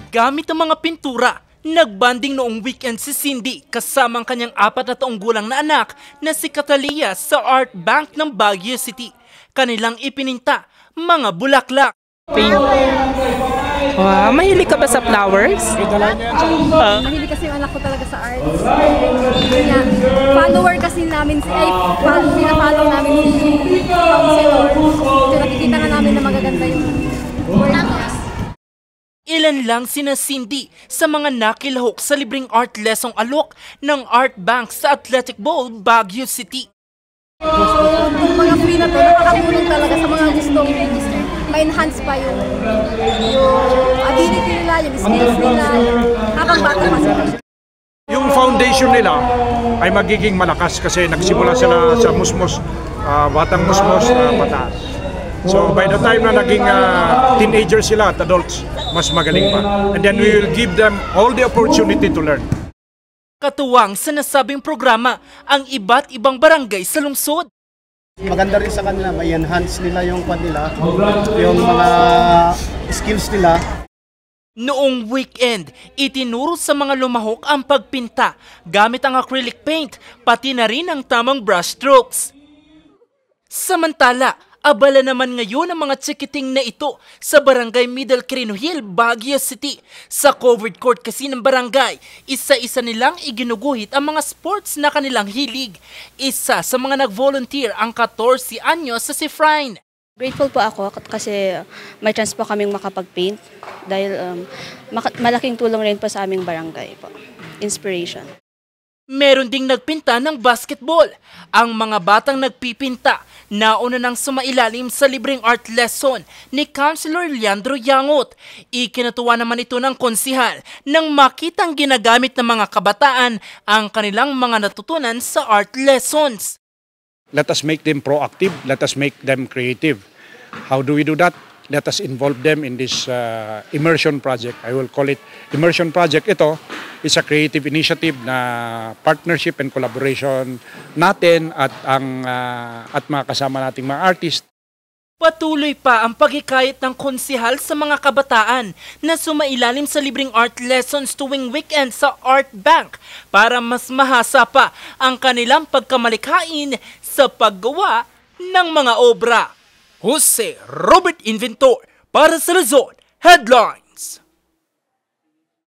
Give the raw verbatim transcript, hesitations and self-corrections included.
Gamit ang mga pintura, nagbanding noong weekend si Cindy kasama ang kanyang apat na taong gulang na anak na si Catalia sa Art Bank ng Baguio City. Kanilang ipininta mga bulaklak. Paint. Wow, mahilig ka ba sa flowers? Uh, mahilig kasi yung anak ko talaga sa arts. Kaya, follower kasi namin, ay, pinafollow namin si Counselor. So nakikita nga namin na magaganda yung work. Ilan lang sina Cindy sa mga nakilahok sa libreng art lessong alok ng Art Bank sa Athletic Bowl, Baguio City. Yung mga free na to, nakakatulong talaga sa mga gustong ma-enhance pa yung, yung ability nila, yung skills nila, habang bata pa sila. Yung foundation nila ay magiging malakas kasi nagsimula sila sa musmos, uh, batang musmos, uh, bata. So by the time na naging uh, teenagers sila at adults, mas magaling pa. And then we will give them all the opportunity to learn. Katuwang sa nasabing programa ang iba't ibang barangay sa lungsod. Maganda rin sa kanila, may enhance nila yung kwan nila, yung mga skills nila. Noong weekend, itinuro sa mga lumahok ang pagpinta gamit ang acrylic paint, pati na rin ang tamang brush strokes. Samantala, abala naman ngayon ang mga tsikiting na ito sa barangay Middle Quirino Hill, Baguio City. Sa covered court kasi ng barangay, isa-isa nilang iginuguhit ang mga sports na kanilang hilig. Isa sa mga nag-volunteer ang fourteen anyos sa si Frine. Grateful po ako kasi may chance po kaming makapag-paint dahil um, malaking tulong rin po sa aming barangay po. Inspiration. Meron ding nagpinta ng basketball. Ang mga batang nagpipinta, nauna nang sumailalim sa libreng art lesson ni Councilor Leandro Yangot. Ikinatuwa naman ito ng konsihal nang makitang ginagamit ng mga kabataan ang kanilang mga natutunan sa art lessons. Let us make them proactive, let us make them creative. How do we do that? Let us involve them in this uh, immersion project. I will call it immersion project. Ito is a creative initiative na partnership and collaboration natin at ang uh, at mga kasama nating mga artist. Patuloy pa ang paghikayat ng konsihal sa mga kabataan na sumailalim sa libreng art lessons tuwing weekend sa Art Bank para mas mahasa pa ang kanilang pagkamalikhain sa paggawa ng mga obra. Jose Robert Inventor para sa Luzon Headline.